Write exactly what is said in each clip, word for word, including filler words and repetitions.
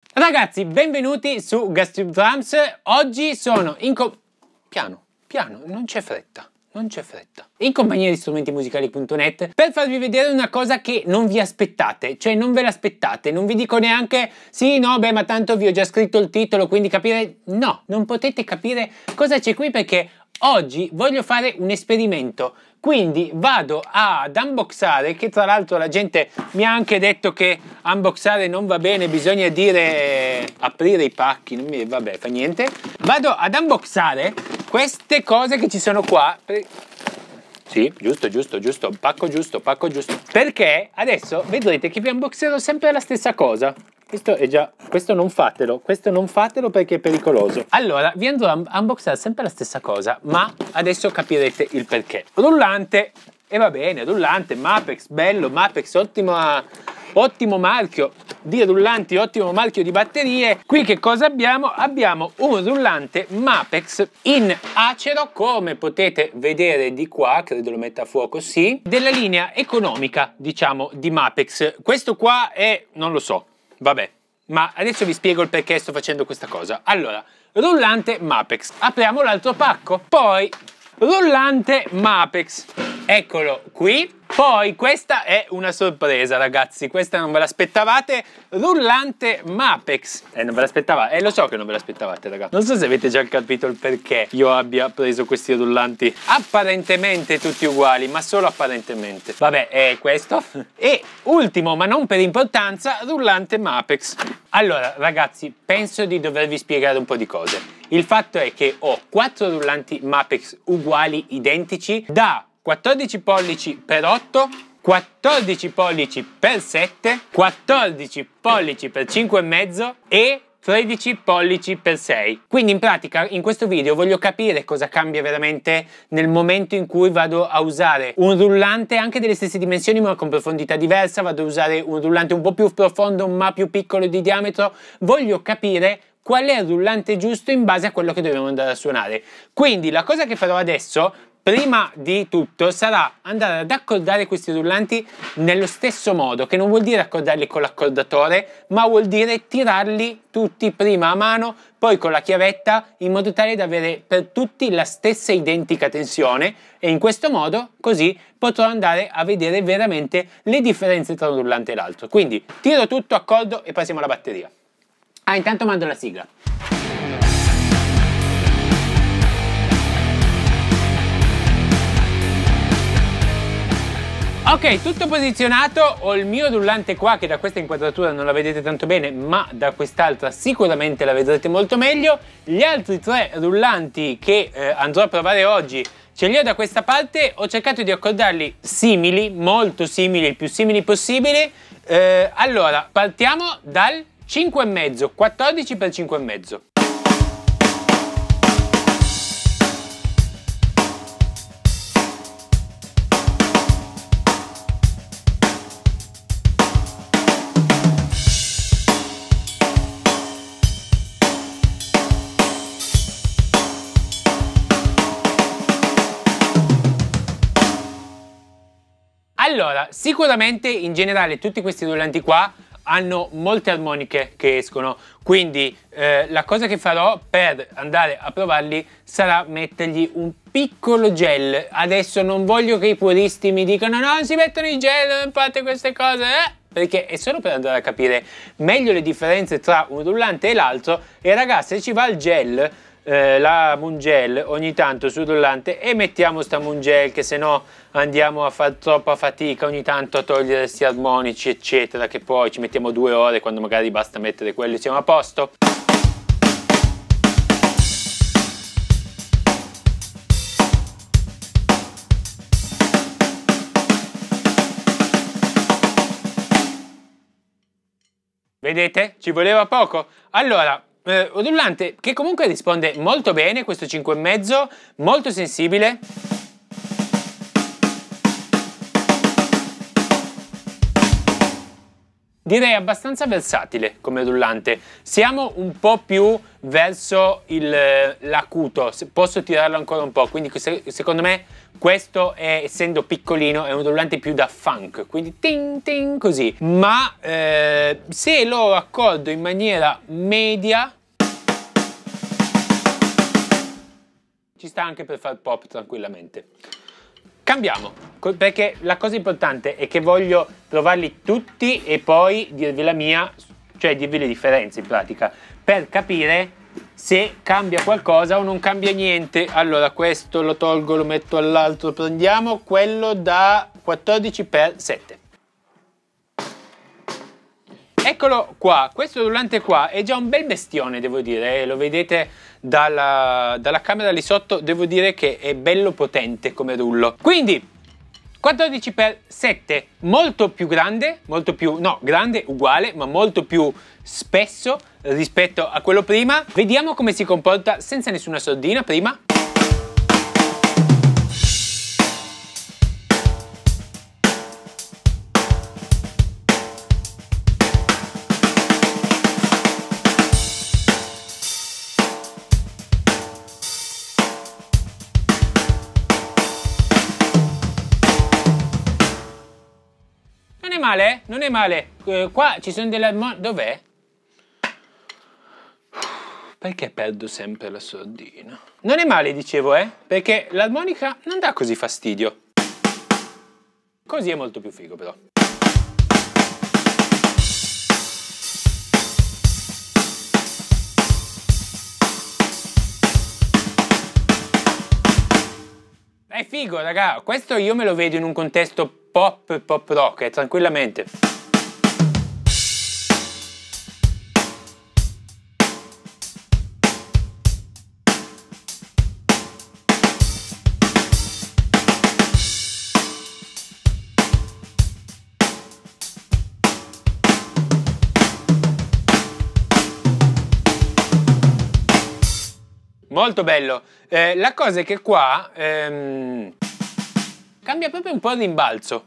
Ragazzi, benvenuti su Gastube Drums. Oggi sono in co... Piano, piano, non c'è fretta. Non c'è fretta. In compagnia di strumenti musicali punto net per farvi vedere una cosa che non vi aspettate, cioè non ve l'aspettate, non vi dico neanche sì, no, beh, ma tanto vi ho già scritto il titolo, quindi capire... No, non potete capire cosa c'è qui perché oggi voglio fare un esperimento. Quindi vado ad unboxare, che tra l'altro la gente mi ha anche detto che unboxare non va bene, bisogna dire aprire i pacchi, non mi... vabbè, fa niente. Vado ad unboxare queste cose che ci sono qua. Sì, giusto, giusto, giusto, pacco giusto, pacco giusto. Perché adesso vedrete che vi unboxerò sempre la stessa cosa. Questo è già, questo non fatelo, questo non fatelo perché è pericoloso. Allora, vi andrò a unboxare sempre la stessa cosa, ma adesso capirete il perché. Rullante, e va bene, rullante, Mapex, bello, Mapex, ottimo, ottimo marchio di rullanti, ottimo marchio di batterie. Qui che cosa abbiamo? Abbiamo un rullante Mapex in acero, come potete vedere di qua, credo lo metta a fuoco, sì, della linea economica, diciamo, di Mapex. Questo qua è, non lo so, vabbè, ma adesso vi spiego il perché sto facendo questa cosa. Allora, rullante Mapex, apriamo l'altro pacco, poi rullante Mapex, eccolo qui. Poi questa è una sorpresa, ragazzi, questa non ve l'aspettavate, rullante Mapex. Eh, non ve l'aspettavate? Eh, lo so che non ve l'aspettavate, ragazzi. Non so se avete già capito il perché io abbia preso questi rullanti apparentemente tutti uguali, ma solo apparentemente. Vabbè, è questo. E ultimo, ma non per importanza, rullante Mapex. Allora, ragazzi, penso di dovervi spiegare un po' di cose. Il fatto è che ho quattro rullanti Mapex uguali, identici, da quattordici pollici per otto, quattordici pollici per sette, quattordici pollici per cinque e mezzo e tredici pollici per sei. Quindi in pratica in questo video voglio capire cosa cambia veramente nel momento in cui vado a usare un rullante anche delle stesse dimensioni ma con profondità diversa, vado a usare un rullante un po' più profondo ma più piccolo di diametro. Voglio capire qual è il rullante giusto in base a quello che dobbiamo andare a suonare. Quindi la cosa che farò adesso, prima di tutto, sarà andare ad accordare questi rullanti nello stesso modo, che non vuol dire accordarli con l'accordatore, ma vuol dire tirarli tutti prima a mano, poi con la chiavetta, in modo tale da avere per tutti la stessa identica tensione, e in questo modo così potrò andare a vedere veramente le differenze tra un rullante e l'altro. Quindi tiro tutto, accordo e passiamo alla batteria. Ah, intanto mando la sigla. Ok, tutto posizionato, ho il mio rullante qua che da questa inquadratura non la vedete tanto bene, ma da quest'altra sicuramente la vedrete molto meglio. Gli altri tre rullanti che eh, andrò a provare oggi ce li ho da questa parte, ho cercato di accordarli simili, molto simili, il più simili possibile. Eh, allora, partiamo dal cinque e mezzo, quattordici per cinque e mezzo. Allora, sicuramente in generale tutti questi rullanti qua hanno molte armoniche che escono, quindi eh, la cosa che farò per andare a provarli sarà mettergli un piccolo gel. Adesso non voglio che i puristi mi dicano no, non si mettono i gel, non fate queste cose, eh? Perché è solo per andare a capire meglio le differenze tra un rullante e l'altro. E ragazzi, se ci va il gel, Eh, la Moongel ogni tanto sul rullante, e mettiamo sta Moongel che se no andiamo a fare troppa fatica ogni tanto a togliere questi armonici eccetera, che poi ci mettiamo due ore quando magari basta mettere quelli e siamo a posto. Vedete? Ci voleva poco. Allora, Eh, un rullante che comunque risponde molto bene, questo cinque e mezzo, molto sensibile. direi abbastanza versatile come rullante. Siamo un po' più verso l'acuto, posso tirarlo ancora un po', quindi secondo me questo è, essendo piccolino, è un rullante più da funk, quindi ting ting così. Ma eh, se lo accordo in maniera media ci sta anche per far pop tranquillamente. Cambiamo, perché la cosa importante è che voglio provarli tutti e poi dirvi la mia, cioè dirvi le differenze in pratica, per capire se cambia qualcosa o non cambia niente. Allora questo lo tolgo, lo metto all'altro, prendiamo quello da quattordici per sette. Eccolo qua, questo rullante qua è già un bel bestione, devo dire, eh? Lo vedete dalla, dalla camera lì sotto, devo dire che è bello potente come rullo. Quindi quattordici per sette, molto più grande, molto più, no, grande uguale, ma molto più spesso rispetto a quello prima. Vediamo come si comporta senza nessuna sordina prima. Non è male, non è male. Eh, qua ci sono delle armoniche. Dov'è? Perché perdo sempre la sordina? Non è male, dicevo, eh? Perché l'armonica non dà così fastidio. Così è molto più figo, però. È figo, raga. Questo io me lo vedo in un contesto pop, pop rock, eh, tranquillamente. Molto bello. Eh, la cosa è che qua ehm, cambia proprio un po' il rimbalzo.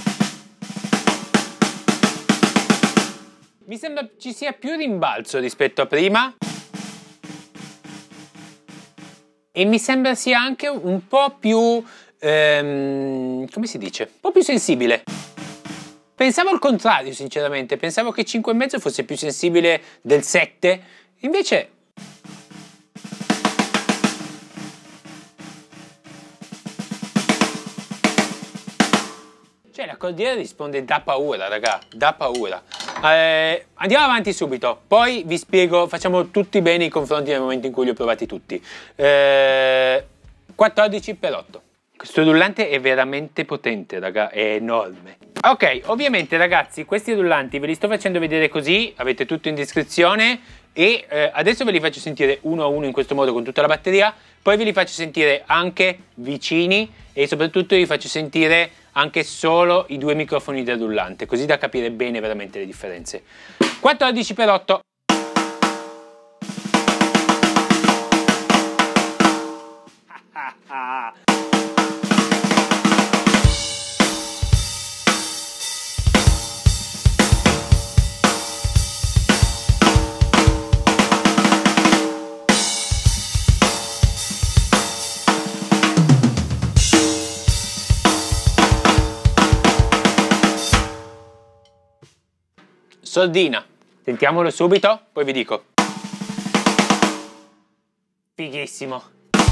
Mi sembra ci sia più rimbalzo rispetto a prima. E mi sembra sia anche un po' più, ehm, come si dice? Un po' più sensibile. Pensavo al contrario, sinceramente. Pensavo che cinque e mezzo fosse più sensibile del sette. Invece... Cioè la cordiera risponde da paura, raga, da paura. Eh, andiamo avanti subito, poi vi spiego, facciamo tutti bene i confronti nel momento in cui li ho provati tutti. Eh, quattordici per otto. Questo rullante è veramente potente, raga, è enorme. Ok, ovviamente ragazzi, questi rullanti ve li sto facendo vedere così, avete tutto in descrizione e eh, adesso ve li faccio sentire uno a uno in questo modo con tutta la batteria, poi ve li faccio sentire anche vicini e soprattutto vi faccio sentire anche solo i due microfoni del rullante, così da capire bene veramente le differenze. quattordici per otto. Sordina, sentiamolo subito, poi vi dico. Fighissimo.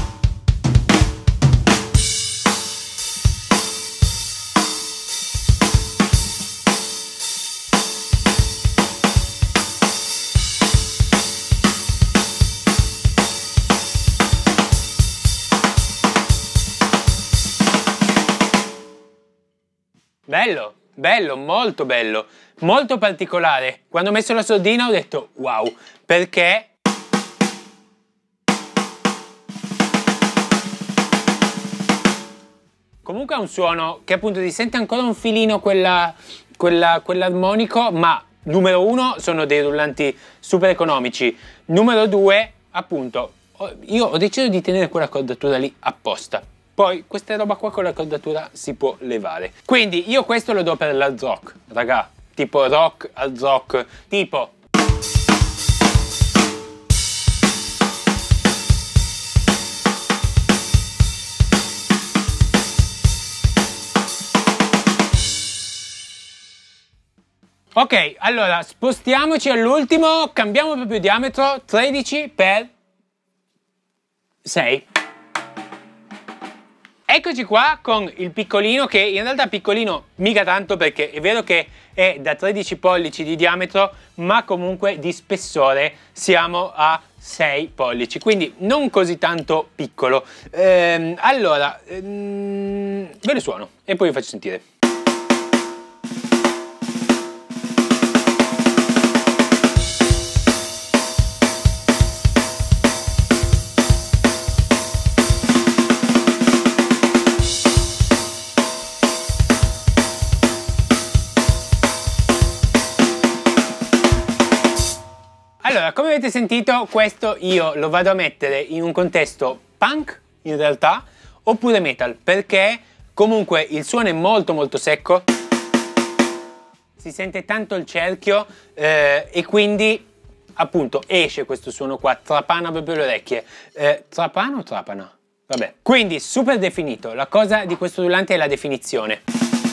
Bello, bello, molto bello, molto particolare. Quando ho messo la sordina ho detto wow, perché comunque ha un suono che appunto ti sente ancora un filino quella, quella, quell'armonico, ma numero uno sono dei rullanti super economici, numero due appunto io ho deciso di tenere quella cordatura lì apposta. Poi questa roba qua con la cordatura si può levare. Quindi io questo lo do per l'hard rock, raga. tipo rock al rock, tipo ok, allora spostiamoci all'ultimo, cambiamo proprio diametro, tredici per sei. Eccoci qua con il piccolino, che in realtà piccolino mica tanto, perché è vero che è da tredici pollici di diametro, ma comunque di spessore siamo a sei pollici, quindi non così tanto piccolo. Ehm, allora, ehm, ve lo suono e poi vi faccio sentire. Allora, come avete sentito, questo io lo vado a mettere in un contesto punk, in realtà, oppure metal, perché comunque il suono è molto molto secco, si sente tanto il cerchio eh, e quindi appunto esce questo suono qua, trapana proprio le orecchie. Eh, trapana o trapana? Vabbè. Quindi super definito, la cosa di questo rullante è la definizione.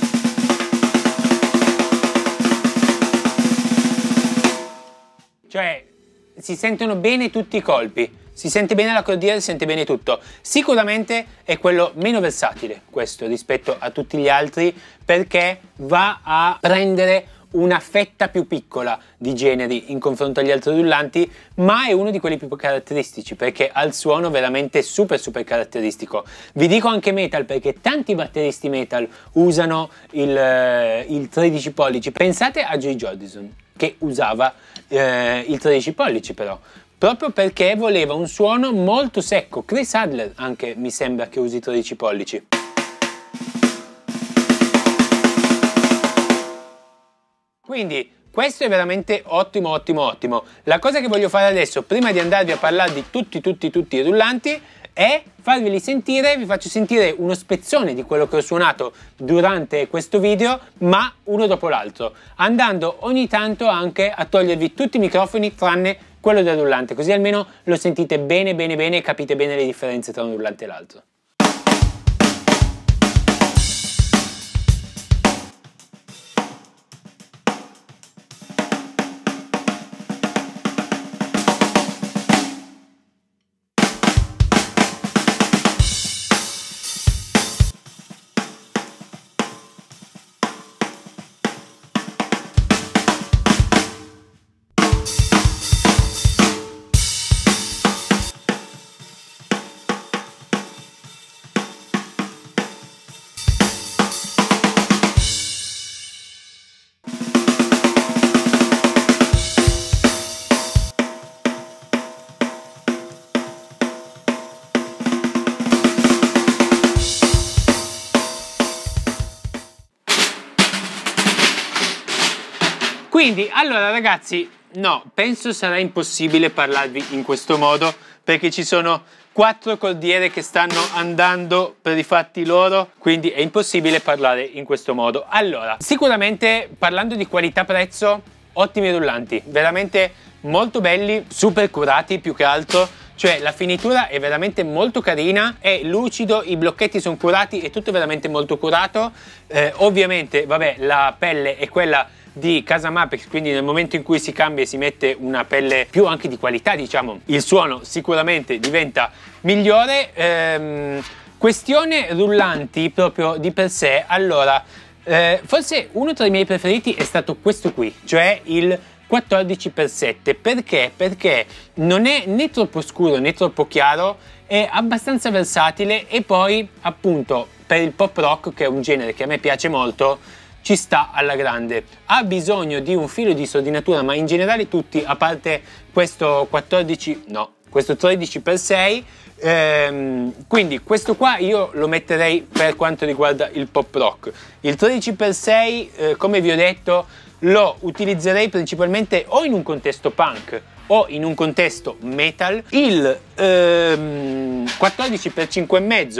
Cioè, si sentono bene tutti i colpi, si sente bene la cordiera, si sente bene tutto. Sicuramente è quello meno versatile, questo, rispetto a tutti gli altri, perché va a prendere una fetta più piccola di generi in confronto agli altri rullanti, ma è uno di quelli più caratteristici, perché ha il suono veramente super super caratteristico. Vi dico anche metal, perché tanti batteristi metal usano il, il tredici pollici. Pensate a Joy Jordison, che usava eh, il tredici pollici, però proprio perché voleva un suono molto secco. Chris Adler anche mi sembra che usi tredici pollici. Quindi questo è veramente ottimo ottimo ottimo. La cosa che voglio fare adesso, prima di andarvi a parlare di tutti tutti tutti i rullanti, è farveli sentire. Vi faccio sentire uno spezzone di quello che ho suonato durante questo video, ma uno dopo l'altro, andando ogni tanto anche a togliervi tutti i microfoni tranne quello del rullante, così almeno lo sentite bene bene bene e capite bene le differenze tra un rullante e l'altro. Quindi, allora ragazzi, no, penso sarà impossibile parlarvi in questo modo, perché ci sono quattro cordiere che stanno andando per i fatti loro, quindi è impossibile parlare in questo modo. Allora, sicuramente parlando di qualità-prezzo, ottimi rullanti, veramente molto belli, super curati più che altro. Cioè la finitura è veramente molto carina, è lucido, i blocchetti sono curati, è tutto veramente molto curato. Eh, ovviamente, vabbè, la pelle è quella di Casa Mapex, quindi nel momento in cui si cambia e si mette una pelle più anche di qualità, diciamo, il suono sicuramente diventa migliore. Ehm, questione rullanti proprio di per sé, allora, eh, forse uno tra i miei preferiti è stato questo qui, cioè il quattordici per sette. Perché? Perché non è né troppo scuro né troppo chiaro, è abbastanza versatile e poi appunto per il pop rock, che è un genere che a me piace molto, ci sta alla grande. Ha bisogno di un filo di sordinatura, ma in generale tutti, a parte questo quattordici, no, questo tredici per sei, ehm, quindi questo qua io lo metterei per quanto riguarda il pop rock. Il tredici per sei, eh, come vi ho detto, lo utilizzerei principalmente o in un contesto punk o in un contesto metal. Il ehm, quattordici per cinque e mezzo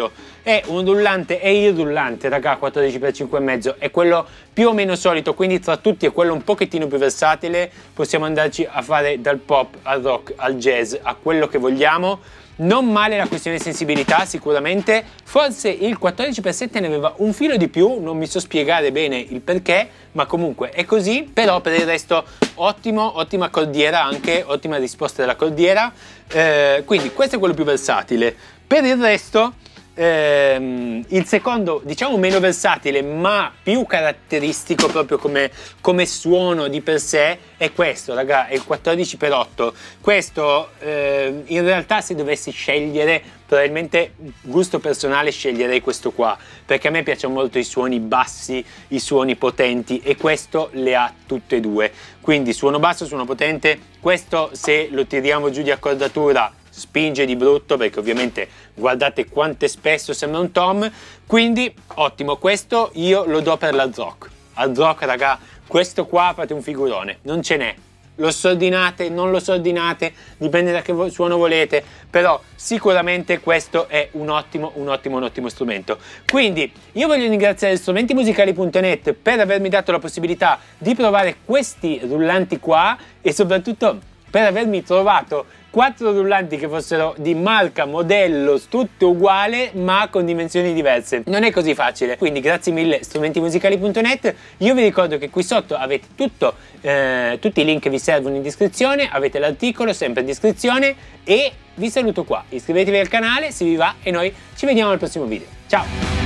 è un rullante, è il rullante raga, quattordici per cinque e mezzo, è quello più o meno solito, quindi tra tutti è quello un pochettino più versatile, possiamo andarci a fare dal pop al rock al jazz, a quello che vogliamo. Non male la questione sensibilità sicuramente, forse il quattordici per sette ne aveva un filo di più, non mi so spiegare bene il perché, ma comunque è così. Però per il resto ottimo, ottima cordiera anche, ottima risposta della cordiera, eh, quindi questo è quello più versatile. Per il resto ehm, il secondo diciamo meno versatile ma più caratteristico proprio come, come suono di per sé è questo raga, è il quattordici per otto. Questo eh, in realtà se dovessi scegliere, probabilmente gusto personale, sceglierei questo qua, perché a me piacciono molto i suoni bassi, i suoni potenti, e questo le ha tutte e due, quindi suono basso, suono potente. Questo se lo tiriamo giù di accordatura spinge di brutto, perché ovviamente guardate quante spesso sembra un tom, quindi ottimo. Questo io lo do per la rock. Al rock raga, questo qua fate un figurone, non ce n'è. Lo sordinate, non lo sordinate, dipende da che suono volete, però sicuramente questo è un ottimo, un ottimo, un ottimo strumento. Quindi io voglio ringraziare strumenti musicali punto net per avermi dato la possibilità di provare questi rullanti qua, e soprattutto per avermi trovato quattro rullanti che fossero di marca, modello, tutto uguale ma con dimensioni diverse. Non è così facile, quindi grazie mille strumenti musicali punto net. Io vi ricordo che qui sotto avete tutto, eh, tutti i link che vi servono in descrizione, avete l'articolo sempre in descrizione, e vi saluto qua. Iscrivetevi al canale se vi va e noi ci vediamo al prossimo video. Ciao!